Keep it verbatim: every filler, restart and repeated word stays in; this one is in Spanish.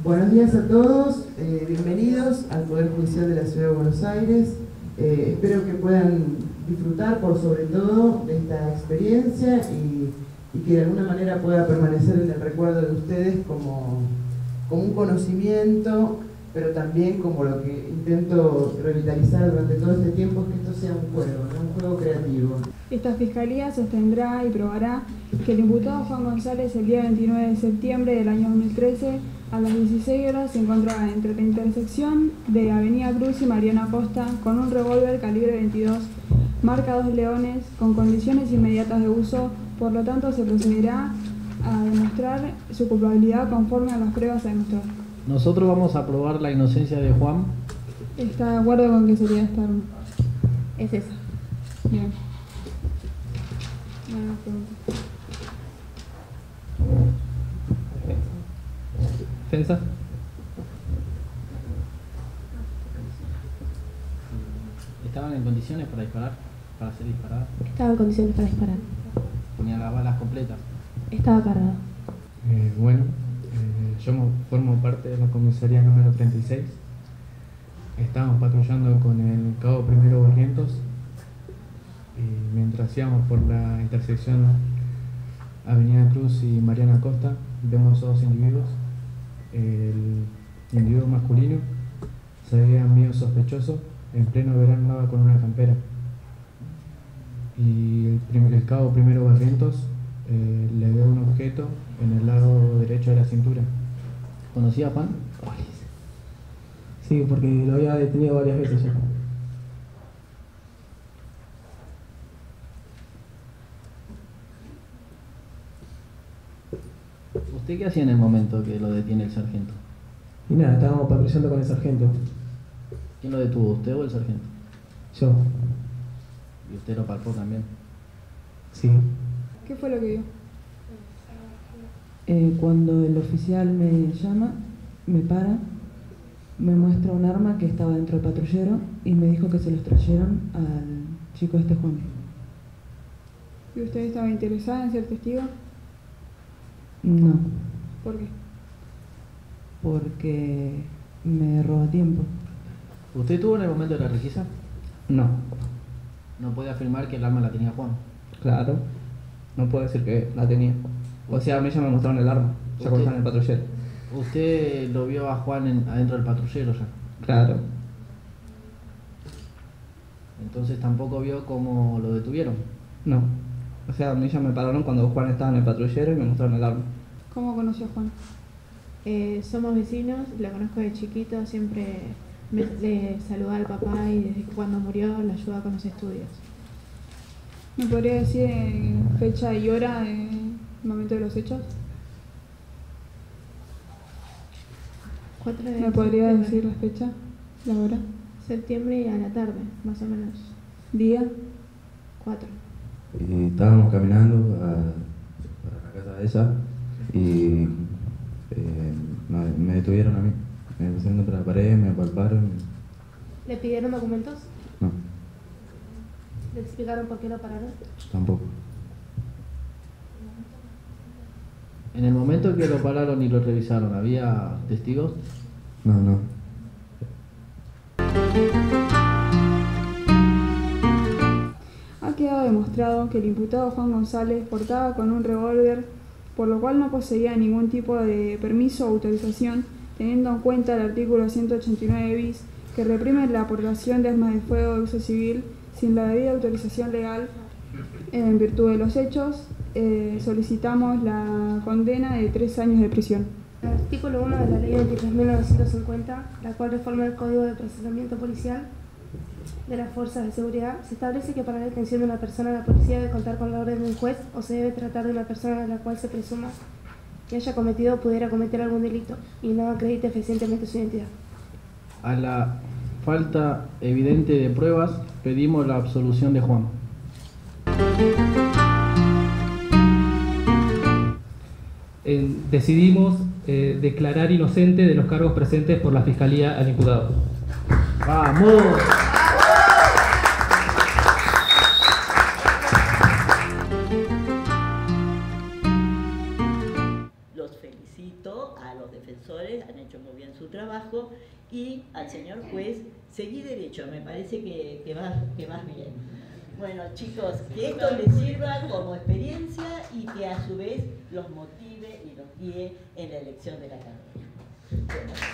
Buenos días a todos, eh, bienvenidos al Poder Judicial de la Ciudad de Buenos Aires. Eh, espero que puedan disfrutar por sobre todo de esta experiencia y, y que de alguna manera pueda permanecer en el recuerdo de ustedes como, como un conocimiento, pero también como lo que intento revitalizar durante todo este tiempo, es que esto sea un juego, ¿no? Un juego creativo. Esta Fiscalía sostendrá y probará que el imputado Juan González el día veintinueve de septiembre del año dos mil trece a las dieciséis horas se encontraba entre la intersección de Avenida Cruz y Mariana Costa con un revólver calibre veintidós, marca dos leones, con condiciones inmediatas de uso. Por lo tanto, se procederá a demostrar su culpabilidad conforme a las pruebas a demostrar. Nosotros vamos a probar la inocencia de Juan. ¿Está de acuerdo con que sería esta arma? Es esa. Bien. Buena pregunta. ¿Defensa? ¿Estaban en condiciones para disparar? ¿Para ser disparada? Estaba en condiciones para disparar. ¿Tenía las balas completas? Estaba cargado. Eh, bueno, eh, yo formo parte de la comisaría número treinta y seis. Estábamos patrullando con el cabo Primero Barrientos y mientras íbamos por la intersección Avenida Cruz y Mariana Costa, vemos a dos individuos. El individuo masculino se veía medio sospechoso, en pleno verano andaba con una campera. Y el, prim el cabo Primero Barrientos eh, le ve un objeto en el lado derecho de la cintura. ¿Conocía a Juan? Sí, porque lo había detenido varias veces ya. ¿Usted qué hacía en el momento que lo detiene el sargento? Y nada, estábamos patrullando con el sargento. ¿Quién lo detuvo, usted o el sargento? Yo. ¿Y usted lo palpó también? Sí. ¿Qué fue lo que vio? Eh, cuando el oficial me llama, me para, me muestra un arma que estaba dentro del patrullero y me dijo que se los trajeron al chico este Juan. ¿Y usted estaba interesada en ser testigo? No, ¿Por qué? porque me roba tiempo. ¿Usted estuvo en el momento de la requisa? No, No puede afirmar que el arma la tenía Juan. claro. No puedo decir que la tenía. O sea, a mí ya me mostraron el arma, ya cuando estaba en el patrullero. ¿Usted lo vio a Juan en, adentro del patrullero ya? Claro. Entonces tampoco vio cómo lo detuvieron. No. O sea, a mí ya me pararon cuando Juan estaba en el patrullero y me mostraron el arma. ¿Cómo conoció a Juan? Eh, somos vecinos, la conozco de chiquito, siempre me, le saludaba al papá y desde cuando murió la ayuda con los estudios. ¿Me podría decir eh, fecha y hora del momento de los hechos? cuatro de ¿Me podría septiembre. decir la fecha, la hora, Septiembre y a la tarde, más o menos. día? cuatro. Y estábamos caminando a, para la casa de ella y eh, me, me detuvieron a mí. Me pusieron contra la pared, me palparon. ¿Le pidieron documentos? No, ¿Le explicaron por qué lo pararon? tampoco. En el momento que lo pararon y lo revisaron, ¿había testigos? No, no. Ha quedado demostrado que el imputado Juan González portaba con un revólver, por lo cual no poseía ningún tipo de permiso o autorización, teniendo en cuenta el artículo ciento ochenta y nueve bis, que reprime la aportación de armas de fuego de uso civil sin la debida autorización legal. En virtud de los hechos, eh, solicitamos la condena de tres años de prisión. El artículo uno de la ley veintitrés mil novecientos cincuenta, la cual reforma el Código de Procesamiento Policial de las Fuerzas de Seguridad, se establece que para la detención de una persona la policía debe contar con la orden de un juez o se debe tratar de una persona de la cual se presuma que haya cometido o pudiera cometer algún delito y no acredite fehacientemente su identidad. A la falta evidente de pruebas, pedimos la absolución de Juan. Eh, decidimos eh, declarar inocente de los cargos presentes por la Fiscalía al imputado. ¡Vamos! Los felicito a los de defensores han hecho muy bien su trabajo, y al señor juez, seguí derecho, me parece que, que, vas, que vas bien. Bueno, chicos, que esto les sirva como experiencia y que a su vez los motive y los guíe en la elección de la carrera. Bueno.